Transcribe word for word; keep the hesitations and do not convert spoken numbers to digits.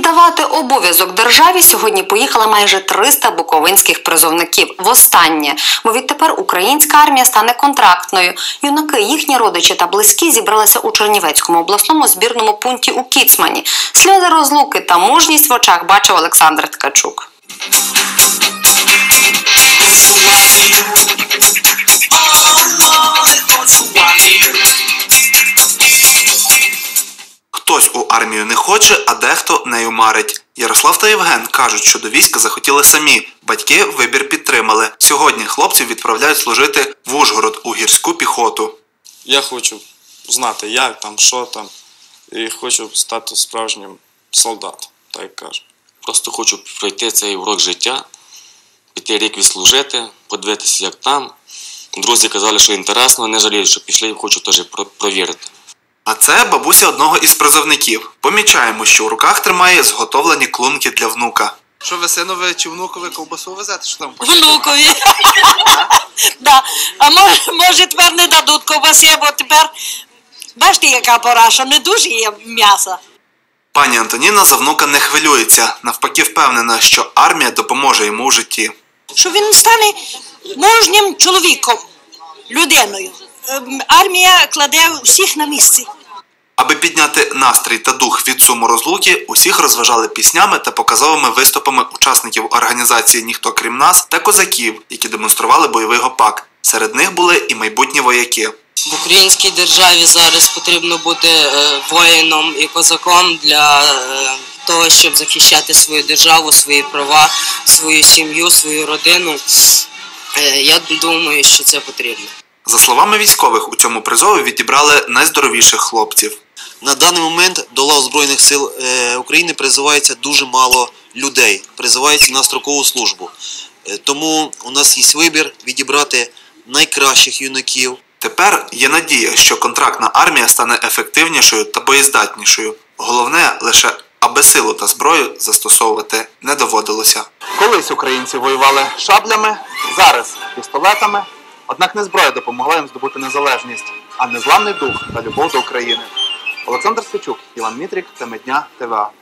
Здавати обов'язок державі сьогодні поїхала майже триста буковинських призовників. Востаннє, бо відтепер українська армія стане контрактною. Юнаки, їхні родичі та близькі зібралися у Чернівецькому обласному збірному пункті у Кіцмані. Сльози розлуки та мужність в очах бачив Олександр Ткачук. Хтось у армію не хоче, а дехто нею марить. Ярослав та Євген кажуть, що до війська захотіли самі. Батьки вибір підтримали. Сьогодні хлопців відправляють служити в Ужгород у гірську піхоту. Я хочу знати, як там, що там, і хочу стати справжнім солдатом, так як кажуть. Просто хочу пройти цей урок життя, піти рік відслужити, подивитися, як там. Друзі казали, що інтересно, не жаліють, що пішли, хочу теж провірити. А це бабуся одного із призовників. Помічаємо, що у руках тримає зготовлені клунки для внука. Що ви синові чи внукові ковбасу везете? Що там? Внукові. Да. А може, може тепер не дадуть ковбаси, бо тепер, бачите, яка пора, що не дуже є м'яса. Пані Антоніна за внука не хвилюється. Навпаки впевнена, що армія допоможе йому у житті. Що він стане мужнім чоловіком, людиною. Армія кладе всіх на місці. Аби підняти настрій та дух від суму розлуки, усіх розважали піснями та показовими виступами учасників організації «Ніхто крім нас» та козаків, які демонстрували бойовий гопак. Серед них були і майбутні вояки. В українській державі зараз потрібно бути е, воїном і козаком для е, того, щоб захищати свою державу, свої права, свою сім'ю, свою родину. Е, я думаю, що це потрібно. За словами військових, у цьому призові відібрали найздоровіших хлопців. На даний момент до лав Збройних сил України призивається дуже мало людей, призивається на строкову службу. Тому у нас є вибір відібрати найкращих юнаків. Тепер є надія, що контрактна армія стане ефективнішою та боєздатнішою. Головне лише, аби силу та зброю застосовувати не доводилося. Колись українці воювали шаблями, зараз пістолетами. Однак не зброя допомогла їм здобути незалежність, а незламний дух та любов до України. Олександр Ткачук, Іван Мітрік, Теми дня, ТВА.